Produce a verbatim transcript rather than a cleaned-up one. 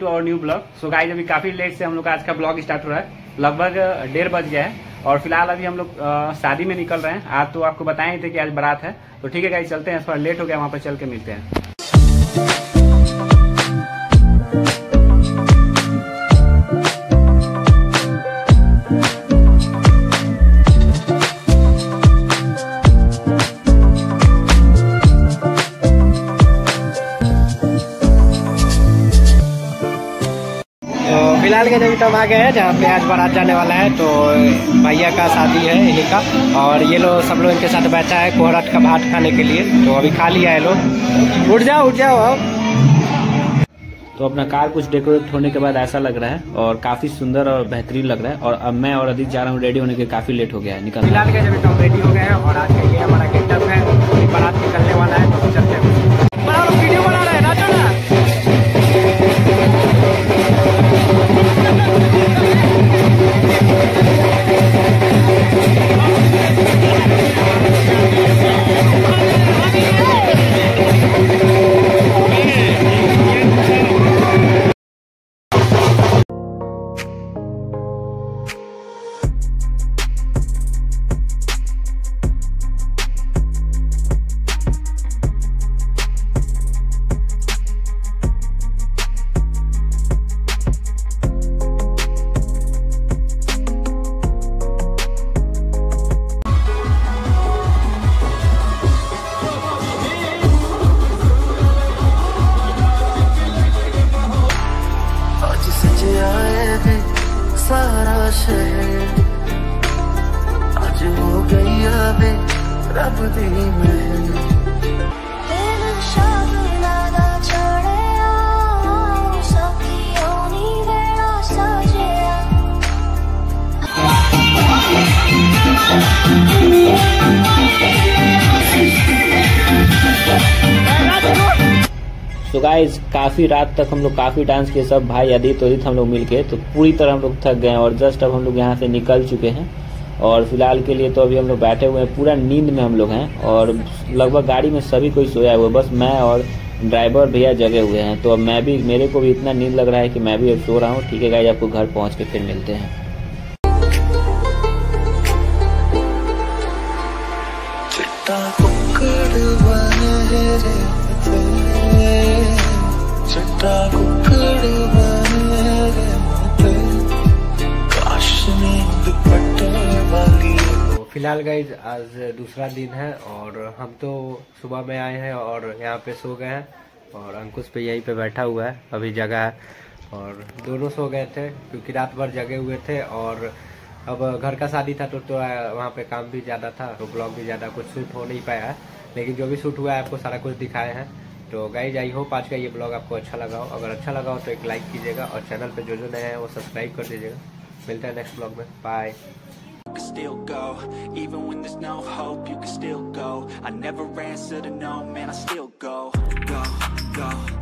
To our new blog. So guys अभी काफी late से हम लोग का आज का ब्लॉग स्टार्ट हो रहा है, लगभग डेढ़ बज गया है और फिलहाल अभी हम लोग शादी में निकल रहे हैं। आज तो आपको बताए थे कि आज बारात है, तो ठीक है गाइस चलते हैं, थोड़ा लेट हो गया, वहां पर चल के मिलते हैं। फिलहाल के जब हम आ गए हैं जहाँ पे आज बारात जाने वाला है, तो भैया का शादी है इन्हीं का, और ये लोग सब लोग इनके साथ बैठा है कोहराट का भात खाने के लिए। तो अभी खा लिया है लोग। उठ जाओ उठ जाओ अब। तो अपना कार कुछ डेकोरेट होने के बाद ऐसा लग रहा है और काफी सुंदर और बेहतरीन लग रहा है। और अब मैं और अदित जा रहा हूँ रेडी होने के, काफी लेट हो गया है निकल। फिलहाल के जब हम रेडी हो गए हैं और आज का ये हमारा गेटअप है, बारात निकलने वाला है, तो चलते हैं। वीडियो बना रहे हैं ना, चला सारा शहर आज हो गई आवे रब दी महल। तो गाइज काफी रात तक हम लोग काफी डांस किए, सब भाई अदित उदित हम लोग मिलके, तो पूरी तरह हम लोग थक गए हैं और जस्ट अब हम लोग यहाँ से निकल चुके हैं। और फिलहाल के लिए तो अभी हम लोग बैठे हुए हैं, पूरा नींद में हम लोग हैं और लगभग गाड़ी में सभी कोई सोया हुआ है, बस मैं और ड्राइवर भैया जगे हुए हैं। तो अब मैं भी, मेरे को भी इतना नींद लग रहा है कि मैं भी अब सो रहा हूँ। ठीक है गाइज, आपको घर पहुँच के फिर मिलते हैं। फिलहाल गाइज आज दूसरा दिन है और हम तो सुबह में आए हैं और यहाँ पे सो गए हैं और अंकुश पे यहीं पे बैठा हुआ है, अभी जगह है। और दोनों सो गए थे क्योंकि रात भर जगे हुए थे और अब घर का शादी था तो, तो वहाँ पे काम भी ज़्यादा था, तो ब्लॉग भी ज़्यादा कुछ शूट हो नहीं पाया है, लेकिन जो भी शूट हुआ है आपको सारा कुछ दिखाए हैं। तो गाइज आई होप आज का ये ब्लॉग आपको अच्छा लगा हो। अगर अच्छा लगा हो तो एक लाइक कीजिएगा और चैनल पे जो जो नए हैं वो सब्सक्राइब कर दीजिएगा। मिलता है नेक्स्ट ब्लॉग में, bye. Still go, even when there's no hope, you can still go. I never answer to no, man, I still go, go, go.